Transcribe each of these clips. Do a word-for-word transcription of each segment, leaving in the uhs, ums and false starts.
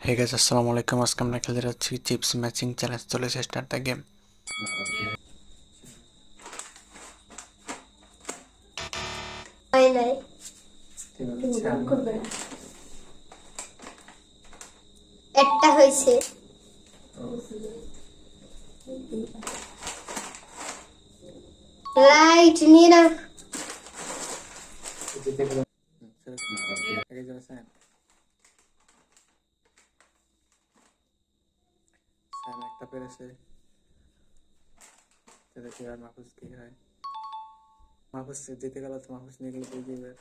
Hey guys, assalamu alaikum. আজকে আমরা খেলতে যাচ্ছি চিপস ম্যাচিং চ্যালেঞ্জ। চলে এসে স্টার্ট দ্য গেম। নাই নাই একটা হয়েছে লাইট নিয়ে না একটা পেরেছে, দেখি আর মাহফুজ কি হয়। মাহফুজ জিতে গেল তো মাহফুজ নিয়ে গেলে দিয়ে দিবে।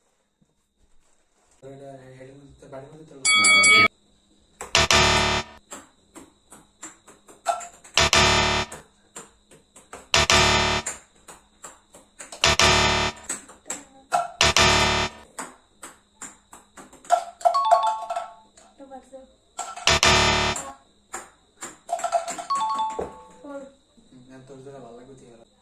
তোর জন্য ভালো লাগবে ঠিক আছে।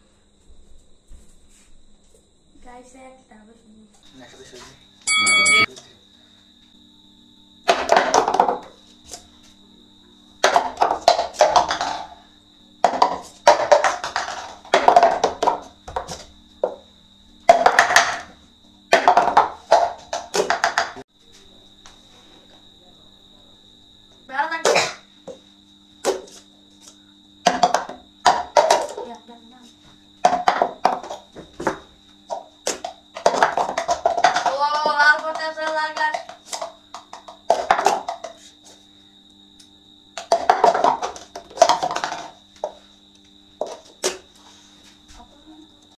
Guys, একটা